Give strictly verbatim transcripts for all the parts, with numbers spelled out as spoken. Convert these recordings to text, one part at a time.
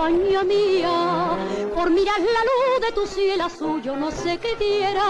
España mía, por mirar la luz de tu cielo azul, yo no sé qué diera.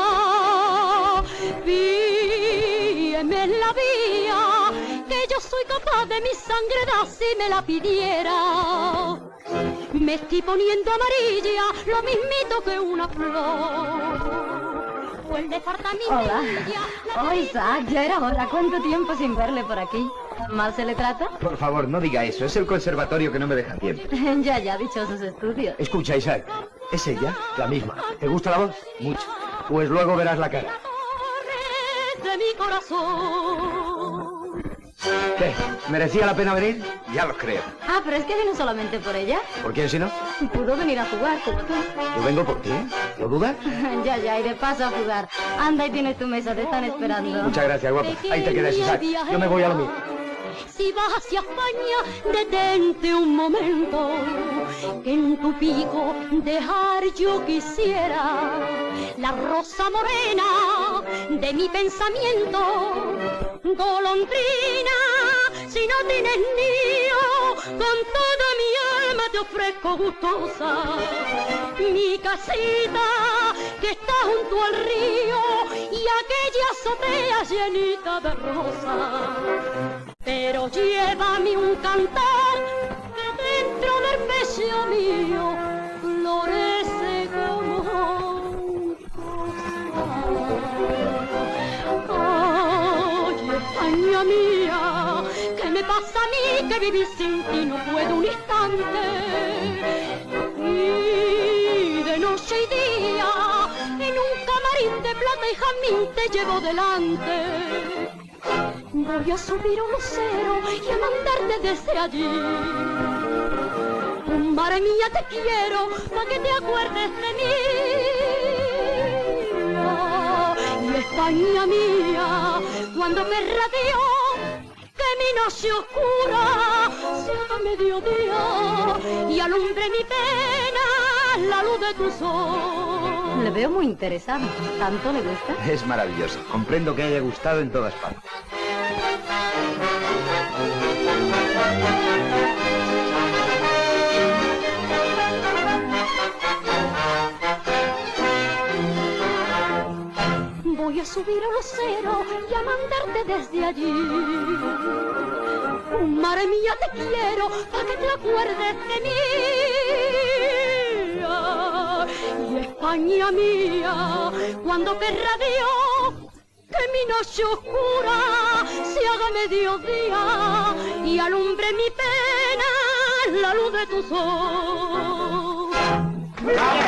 Víeme en la vía, que yo soy capaz de mi sangre dar si me la pidiera. Me estoy poniendo amarilla, lo mismito que una flor. Pues le falta mi Hola. niña, la Oh, Isaac, ya era hora. ¿Cuánto tiempo sin verle por aquí? ¿Mal se le trata? Por favor, no diga eso. Es el conservatorio que no me deja tiempo. Ya, ya, dichosos estudios. Escucha, Isaac. ¿Es ella? La misma. ¿Te gusta la voz? Mucho. Pues luego verás la cara. torre de mi corazón. ¿Qué? ¿Merecía la pena venir? Ya lo creo. Ah, pero es que vino solamente por ella. ¿Por quién si no? Pudo venir a jugar, como tú. Yo vengo por ti. ¿Lo dudas? Ya, ya, y de paso a jugar. Anda y tienes tu mesa, te están esperando. Muchas gracias, guapa. Ahí te quedas, Isaac. Yo me voy a lo mío. Si vas hacia España, detente un momento, que en tu pico dejar yo quisiera la rosa morena de mi pensamiento. Golondrina, si no tienes nido, con toda mi alma te ofrezco gustosa mi casita que está junto al río y aquella azotea llenita de rosas. Pero llévame un cantar que dentro del pecho mío florece como un rosal. Ay, España mía, ¿qué me pasa a mí que vivir sin ti no puedo un instante? Y de noche y día en un camarín de plata y jazmín te llevo delante. Voy a subir un lucero y a mandarte desde allí. Madre mía, te quiero, pa' que te acuerdes de mí. Y España mía, cuando me radió que mi noche oscura se haga mediodía y alumbre mi pena la luz de tu sol. Le veo muy interesado. ¿Tanto le gusta? Es maravilloso. Comprendo que haya gustado en todas partes. Voy a subir a los ceros y a mandarte desde allí. Madre mía, te quiero, para que te acuerdes de mí. Y España mía, cuando querrá Dios que mi noche oscura se haga mediodía y alumbre mi pena la luz de tu sol.